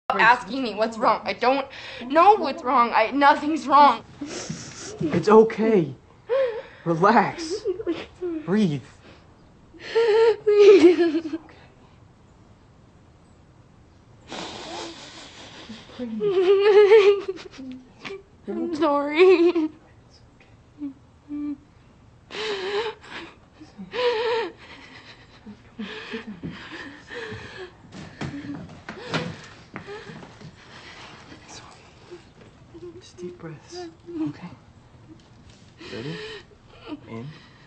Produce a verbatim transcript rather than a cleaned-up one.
asking me what's wrong. I don't know what's wrong. I nothing's wrong. It's okay. Relax. Breathe. Please. I'm sorry. Just deep breaths. Okay. Ready? In.